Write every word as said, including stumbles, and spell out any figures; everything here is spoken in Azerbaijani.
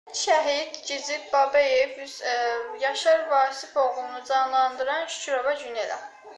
Şəhid Gizib Babayev Yaşar Vasif oğlunu canlandıran Şükürova Günela.